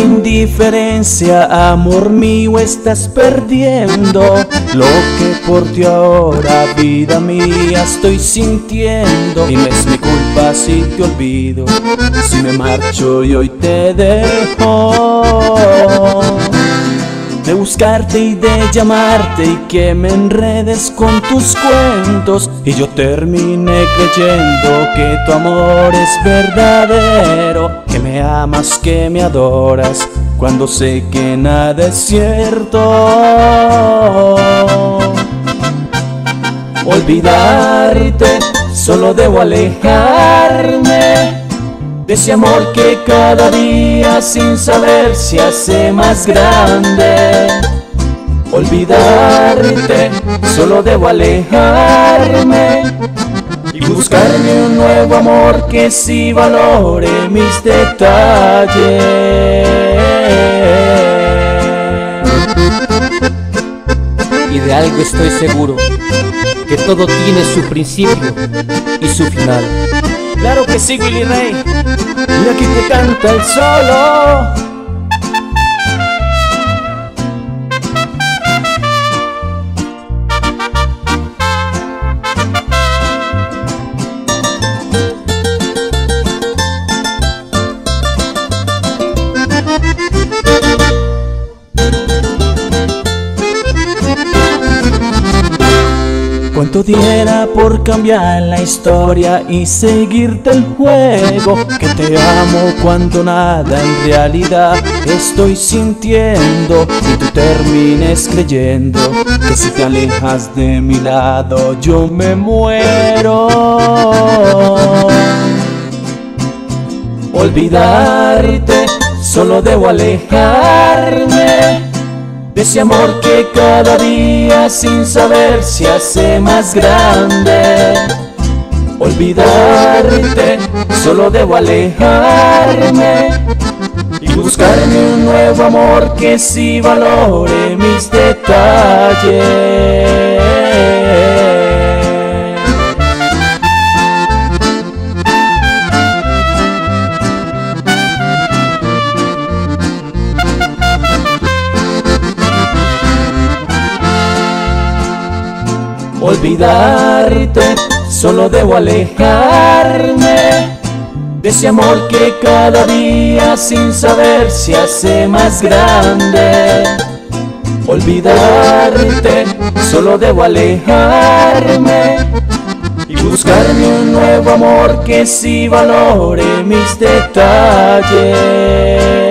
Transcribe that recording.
indiferencia, amor mío, estás perdiendo lo que por ti ahora, vida mía, estoy sintiendo. Y no es mi culpa si te olvido, si me marcho y hoy te dejo, de buscarte y de llamarte y que me enredes con tus cuentos, y yo terminé creyendo que tu amor es verdadero, que me amas, que me adoras, cuando sé que nada es cierto. Olvidarte, solo debo alejarme de ese amor que cada día sin saber se hace más grande. Olvidarte, solo debo alejarme y buscarme un nuevo amor que sí valore mis detalles. Y de algo estoy seguro, que todo tiene su principio y su final. Claro que sí, Willy Rey, y aquí te canta el solo. Cuánto diera por cambiar la historia y seguirte el juego, que te amo cuando nada en realidad estoy sintiendo, y tú termines creyendo que si te alejas de mi lado yo me muero. Olvidarte, solo debo alejarme de ese amor que cada día sin saber se hace más grande. Olvidarte, solo debo alejarme y buscarme un nuevo amor que sí valore mis detalles. Olvidarte, solo debo alejarme de ese amor que cada día sin saber se hace más grande. Olvidarte, solo debo alejarme y buscarme un nuevo amor que sí valore mis detalles.